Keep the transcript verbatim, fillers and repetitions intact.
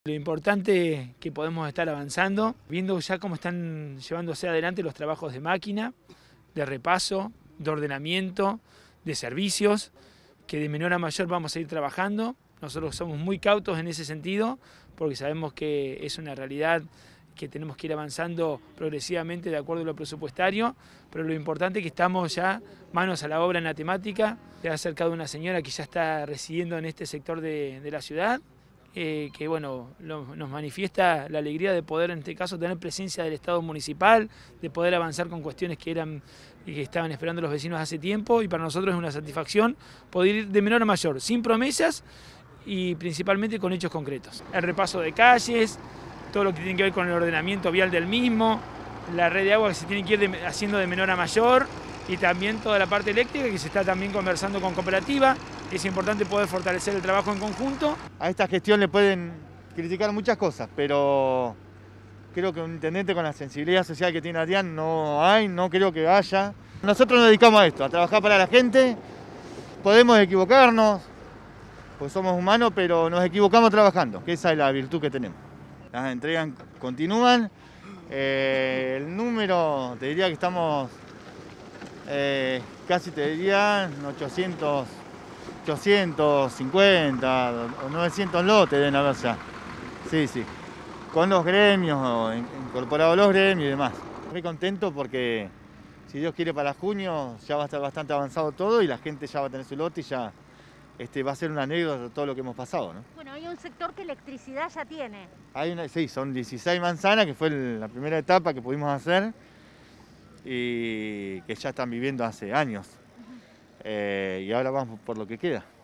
Lo importante que podemos estar avanzando, viendo ya cómo están llevándose adelante los trabajos de máquina, de repaso, de ordenamiento, de servicios, que de menor a mayor vamos a ir trabajando. Nosotros somos muy cautos en ese sentido, porque sabemos que es una realidad que tenemos que ir avanzando progresivamente de acuerdo a lo presupuestario, pero lo importante es que estamos ya manos a la obra en la temática. Se ha acercado una señora que ya está residiendo en este sector de, de la ciudad, Eh, que bueno, lo, nos manifiesta la alegría de poder en este caso tener presencia del Estado municipal, de poder avanzar con cuestiones que eran y que estaban esperando los vecinos hace tiempo, y para nosotros es una satisfacción poder ir de menor a mayor, sin promesas y principalmente con hechos concretos. El repaso de calles, todo lo que tiene que ver con el ordenamiento vial del mismo, la red de agua que se tiene que ir de, haciendo de menor a mayor, y también toda la parte eléctrica que se está también conversando con cooperativa. Es importante poder fortalecer el trabajo en conjunto. A esta gestión le pueden criticar muchas cosas, pero creo que un intendente con la sensibilidad social que tiene Adrián no hay, no creo que haya. Nosotros nos dedicamos a esto, a trabajar para la gente. Podemos equivocarnos, pues somos humanos, pero nos equivocamos trabajando, que esa es la virtud que tenemos. Las entregas continúan. Eh, el número, te diría que estamos eh, casi, te diría, ochocientos, ochocientos cincuenta o novecientos lotes deben haber ya. Sí, sí. Con los gremios, incorporados los gremios y demás. Estoy contento porque, si Dios quiere, para junio ya va a estar bastante avanzado todo y la gente ya va a tener su lote y ya este, va a ser una anécdota de todo lo que hemos pasado, ¿no? Bueno, hay un sector que electricidad ya tiene. Hay una, sí, son dieciséis manzanas, que fue la primera etapa que pudimos hacer y que ya están viviendo hace años. Uh-huh. eh, y ahora vamos por lo que queda.